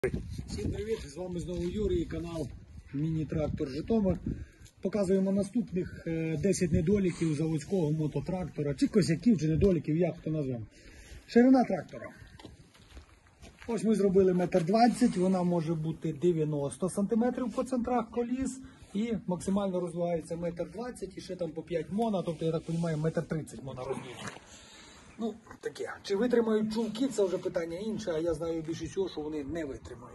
Всім привіт! З вами знову Юрій, канал Міні-трактор Житомир. Показуємо наступних 10 недоліків заводського мототрактора, чи косяків, чи недоліків, як хто назвемо. Ширина трактора. Ось ми зробили 1,20 м, вона може бути 90 см по центрах коліс і максимально роздвигається 1,20 м і ще там по 5 мона, тобто, я так розумію, 1,30 м мона роздвигати. Ну, таке. Чи витримають чулки, це вже питання інше, а я знаю більше всього, що вони не витримають.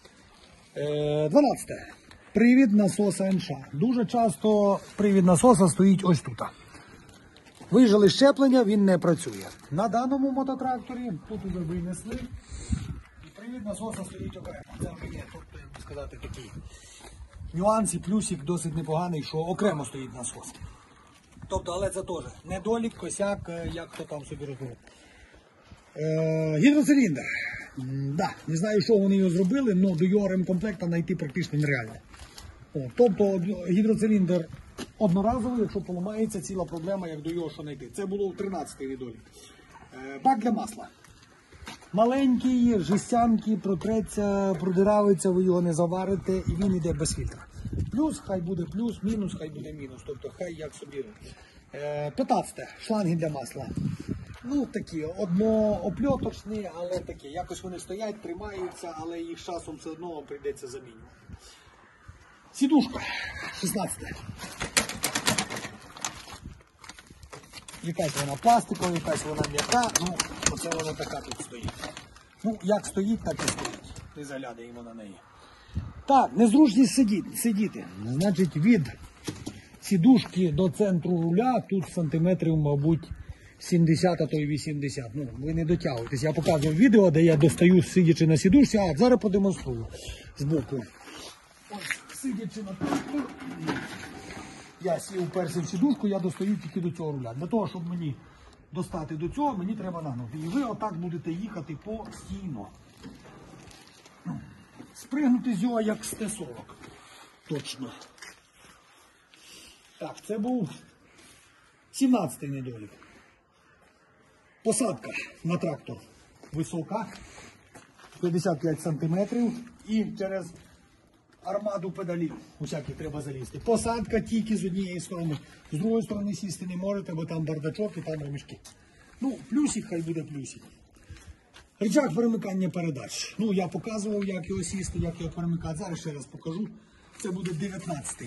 12. Привід насоса НШ. Дуже часто привід насоса стоїть ось тут. Вижили щеплення, він не працює. На даному мототракторі, тут вже винесли, і привід насоса стоїть окремо. Це вже є, тобто, як би сказати, такий нюанс і плюсик досить непоганий, що окремо стоїть насос. Тобто, але це теж недолік, косяк, як хто там собі розуміє. Гідроциліндр. Да, не знаю, що вони його зробили, але до його ремкомплекта знайти практично нереально. Тобто гідроциліндр одноразовий, якщо поламається, ціла проблема, як до його що знайти. Це було в 13-й недолік. Бак для масла. Маленький, жестянки, протреться, продиравиться, ви його не заварите і він йде без фільтра. Плюс, хай буде плюс, мінус, хай буде мінус. Тобто хай як собі. 15. Шланги для масла. Ну такі, одноопльоточні, але такі. Якось вони стоять, тримаються, але їх з часом все одно вам прийдеться замінювати. Сідушка. 16. Якась вона пластикова, якась вона м'яка. Ну, оце вона така тут стоїть. Ну, як стоїть, так і стоїть. Не заглядаємо на неї. Так, незручність сидіти. Значить, від сідушки до центру руля тут сантиметрів, мабуть, 70, а то й 80. Ну, ви не дотягуєтесь. Я показував відео, де я достаю, сидячи на сідушці. А, зараз продемонструю збоку. Ось, сидячи на трактор, я сів перший в сідушку, я достаю тільки до цього руля. Для того, щоб мені достати до цього, мені треба нагнути. І ви отак будете їхати постійно. Спригнути з його як з Т-40. Точно. Так, це був 17-й недолік. Посадка на трактор висока, 55 см, і через армаду педалів усяких треба залізти. Посадка тільки з однієї сторони. З другої сторони сісти не можете, бо там бардачок і там ремішки. Ну, плюсик, хай буде плюсик. Рычаг перемикання передач. Ну, я показував, як його сісти, як його перемикати. Зараз ще раз покажу. Це буде 19-й.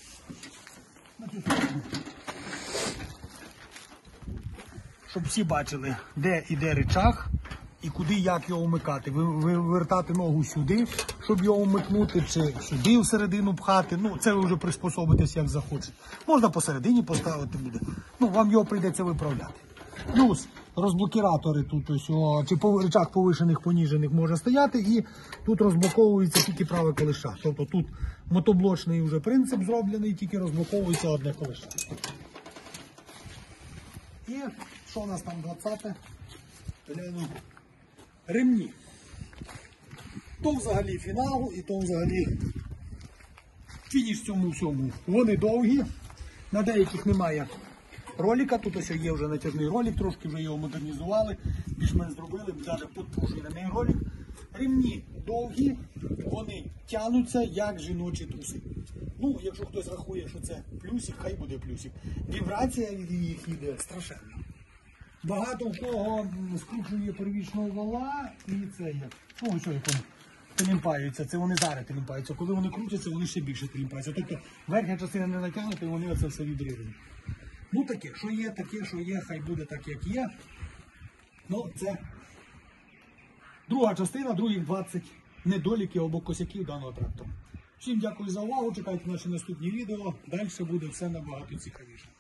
Щоб всі бачили, де іде рычаг і куди, як його вмикати. Вивертати ногу сюди, щоб його вмикнути, чи сюди всередину пхати. Ну, це ви вже приспособитесь, як захочете. Можна посередині поставити буде. Ну, вам його прийдеться виправляти. Плюс розблокіратори тут ось, чи рычаг повишених, поніжених може стояти, і тут розблоковується тільки праве колеса. Тобто тут мотоблочний вже принцип зроблений, тільки розблоковується одне колесо. І що у нас там 20-те? Ремні. То взагалі фінал, і то взагалі фініш цьому всьому. Вони довгі, на деяких немає ролика, тут ось є вже натяжний ролик, трошки вже його модернізували, більш-менш зробили, навіть підпружений ролик. Ремні довгі, вони тягнуться як жіночі труси. Ну, якщо хтось рахує, що це плюсик, хай буде плюсик. Вібрація від їх йде страшенна. Багато в кого скручує первічного вала і це є. Ну, ось як вони телімпаються, це вони зараз телімпаються. Коли вони крутяться, вони ще більше телімпаються. Тобто верхня частина не натягнута і вони оце все вібрирують. Ну таке, що є, хай буде так, як є. Ну, це друга частина, других 20 недоліків або косяків даного трактора. Всім дякую за увагу, чекайте наші наступні відео, далі буде все набагато цікавіше.